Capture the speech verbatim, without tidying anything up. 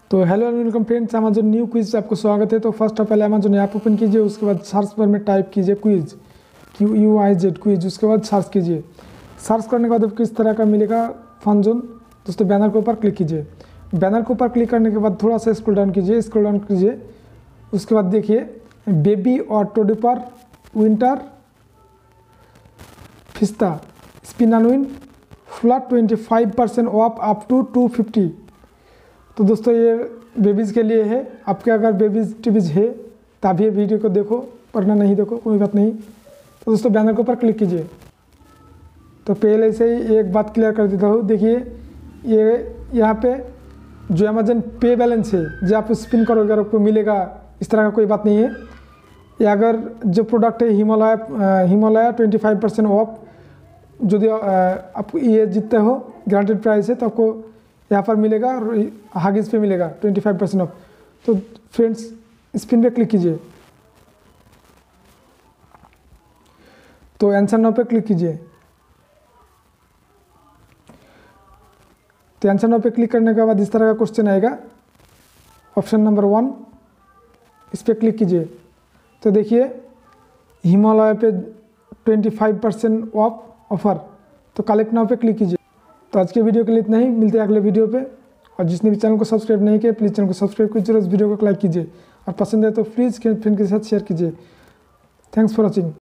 तो hello and welcome friends, Amazon new quiz आपको स्वागत है। तो first of all Amazon app open कीजिए, उसके बाद सर्च बार में टाइप कीजिए quiz, Q U I Z quiz. उसके बाद सर्च कीजिए। सर्च करने के बाद आपको किस तरह का मिलेगा फन जोन। दोस्तों बैनर के ऊपर क्लिक कीजिए। बैनर के ऊपर क्लिक करने के बाद थोड़ा सा स्क्रॉल डाउन कीजिए, स्क्रॉल डाउन कीजिए। उसके बाद देखिए बेबी और टोडिपर winter fiesta spin and win flat twenty five percent off up to two fifty. तो दोस्तों ये बेबीज़ के लिए है। आपके अगर बेबीज़ टीबीज़ है तभी ये वीडियो को देखो, वरना नहीं देखो कोई बात नहीं। तो दोस्तों बैनर के ऊपर क्लिक कीजिए। तो पहले से ही एक बात क्लियर कर देता हूँ। देखिए ये यहाँ पे जो अमेजन पे बैलेंस है, जो आप स्पिन करोगे और आपको मिलेगा, इस तरह का कोई बात नहीं है। या अगर जो प्रोडक्ट है Himalaya Himalaya twenty five percent off, यदि आप ये जीतते हो गारंटेड प्राइस है तो आपको यहाँ पर मिलेगा और हागिस पे मिलेगा ट्वेंटी फाइव परसेंट ऑफ। तो फ्रेंड्स स्पिन पे क्लिक कीजिए। तो आंसर नाउ पे क्लिक कीजिए। तो आंसर नाउ पे क्लिक करने के बाद इस तरह का क्वेश्चन आएगा, ऑप्शन नंबर वन, इस पर क्लिक कीजिए। तो देखिए हिमालय पे twenty five percent off offer, तो कलेक्ट नाउ पे क्लिक कीजिए। तो आज के वीडियो के लिए इतना ही, मिलते हैं अगले वीडियो पे। और जिसने भी चैनल को सब्सक्राइब नहीं किया प्लीज़ चैनल को सब्सक्राइब कीजिए और इस वीडियो को लाइक कीजिए, और पसंद है तो प्लीज़ फ्रेंड के साथ शेयर कीजिए। Thanks for watching.